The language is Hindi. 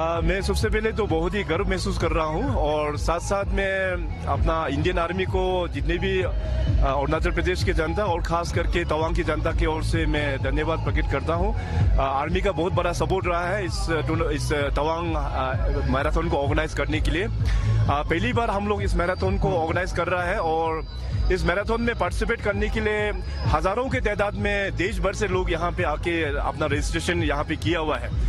मैं सबसे पहले तो बहुत ही गर्व महसूस कर रहा हूं और साथ साथ मैं अपना इंडियन आर्मी को जितने भी अरुणाचल प्रदेश की जनता और खास करके तवांग की जनता की ओर से मैं धन्यवाद प्रकट करता हूं। आर्मी का बहुत बड़ा सपोर्ट रहा है इस तवांग मैराथन को ऑर्गेनाइज करने के लिए। पहली बार हम लोग इस मैराथन को ऑर्गेनाइज कर रहा है और इस मैराथन में पार्टिसिपेट करने के लिए हजारों के तादाद में देश भर से लोग यहाँ पे आके अपना रजिस्ट्रेशन यहाँ पे किया हुआ है।